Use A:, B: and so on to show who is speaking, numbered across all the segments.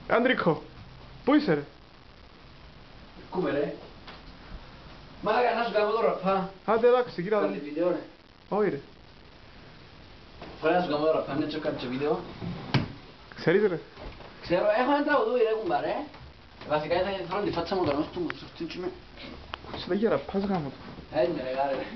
A: Αντρίκο, πού είσαι ρε?
B: Κούμε ρε. Μαλάκα να σου κάνω τώρα ραπά.
A: Άντε εντάξει, κοίτα.
B: Κάνει βίντεο ρε.
A: Όχι ρε.
B: Φορά να σου κάνω τώρα ραπά, να τσω κάτι βίντεο.
A: Ξέρεις ρε.
B: Ξέρω, έχω ένα τραγουδούι ρε κουμπά ρε. Βασικά θα θέλω τη φάτσα μου τώρα, του μου τσουφτίντσι με.
A: Σε τα γέρα, πας γάμο του.
B: Έτσι με ρε γάρε ρε.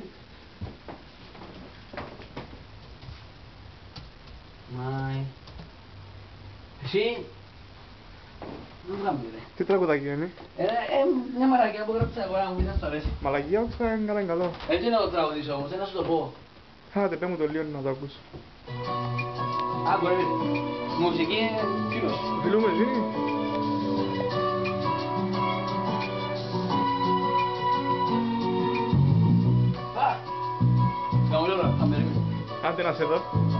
B: Μάι. Εσύ. Δεν μου κάμπει ρε.
A: Τι τραγουδάκι είναι?
B: Μια μαρακιά που γράψα εγώ να μου πεις να σου αρέσει.
A: Μαλακιά όμως θα είναι καλά είναι καλό.
B: Έτσι να το τραγουδήσω όμως, να σου το πω.
A: Άντε πέ μου το λίγο να το ακούσω.
B: Άκου ρε, μουσική είναι φίλος.
A: Φιλούμε εσύ.
B: Κάνω λίγο ρε, θα περίμενε.
A: Άντε να σε δω.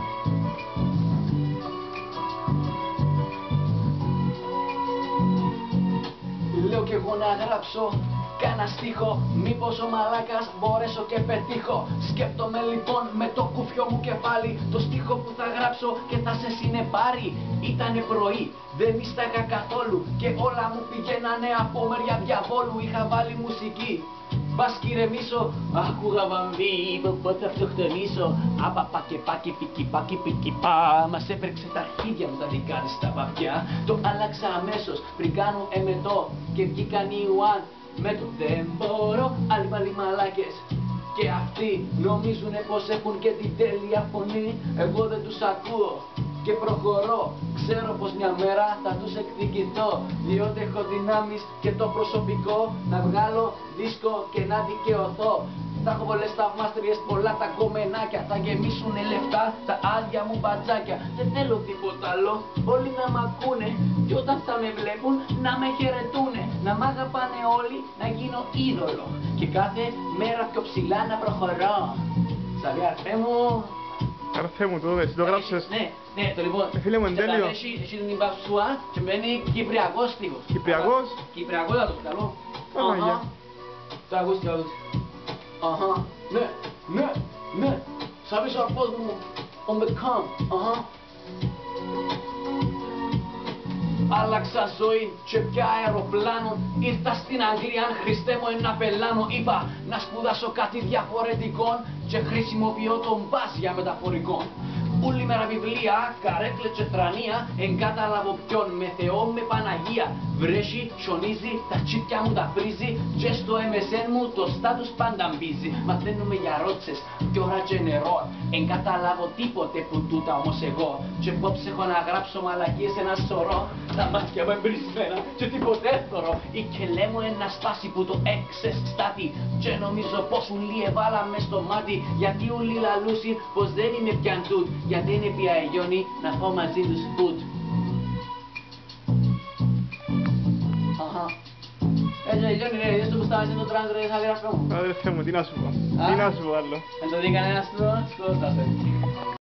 B: Λέω κι εγώ να γράψω κάνα στίχο, μήπως ο μαλάκας μπορέσω και πετύχω. Σκέπτομαι λοιπόν με το κουφιό μου κεφάλι το στίχο που θα γράψω και θα σε συνεπάρει. Ήτανε πρωί, δεν μίσταγα καθόλου και όλα μου πηγαίνανε από μεριά διαβόλου. Είχα βάλει μουσική, μπας κυρεμίσω, άκουγα βαμβί, είπε πότε θα αυτοκτονήσω. Απαπα και πάκι πικι πάκι πικι πα. Μας έπρεξε τα αρχίδια μου τα δικά της τα βαβιά. Το άλλαξα αμέσως πριν κάνω εμετό και βγήκαν οι Ιουάν με το δεν μπορώ. Άλλοι πάλι μαλάκες και αυτοί νομίζουνε πως έχουν και την τέλεια φωνή. Εγώ δεν τους ακούω και προχωρώ. Ξέρω πως μια μέρα θα τους εκδικηθώ, διότι έχω δυνάμεις και το προσωπικό να βγάλω δίσκο και να δικαιωθώ. Θα έχω πολλές θαυμάστριες, πολλά τα κομμενάκια, θα γεμίσουνε λεφτά τα άδεια μου μπατζάκια. Δεν θέλω τίποτα άλλο, όλοι να μ' ακούνε και όταν θα με βλέπουν να με χαιρετούνε. Να μ' αγαπάνε όλοι, να γίνω είδωλο και κάθε μέρα πιο ψηλά να προχωρώ. Σαβί αρφέ μου.
A: Αρθέ μου το εσύ το γράψες.
B: Ναι, το λοιπόν.
A: Φίλε μου, εν τέλειο.
B: Έχει την υπαυσουά και μπαίνει κυπριακός στίχος.
A: Κυπριακός.
B: Κυπριακός θα το καλό.
A: Παναγιά.
B: Το ακούς, το ακούς. Αχα, ναι. Σαβείς ο αρφός μου, on the come, αχα. Άλλαξα ζωή και πια αεροπλάνο. Ήρθα στην Αγγλία, αν Χριστέ μου ένα πελάνο. Είπα να σπουδάσω κάτι διαφορετικό και χρησιμοποιώ τον μπας για μεταφορικό. Όλη μέρα βιβλία, καρέκλες και τρανία. Εν καταλάβω ποιον, με Θεό, με Παναγία. Βρέχει, χιονίζει, τα τσίπια μου τα βρίζει και στο MSN μου το στάτους πάντα μπίζει. Μαθαίνουμε για ρότσες, κι ώρα και νερό. Εν καταλάβω τίποτε που τούτα όμως εγώ. Και πόψε έχω να γράψω μαλακίες ένα σωρό. Τα μάτια μου εμπρισμένα και τίποτε έθωρο. Η κελέ μου ένα σπάσει που το έξες στάτη. Και νομίζω πως ουλί εβάλα μες στο μάτι. Γιατί ουλί λαλούσι πως δεν είμαι πιαν τούτ. Γιατί είναι πια εγιόνι να φάω μαζί τους food. Αχα. Έτσι εγιόνι ρε, είδες το που στάμασαι το τρans ρε, θα γράφω μου.
A: Αδερφέ μου, τι να σου πω. Τι να σου πω άλλο.
B: Δεν το δει κανένας του, σκότωσας.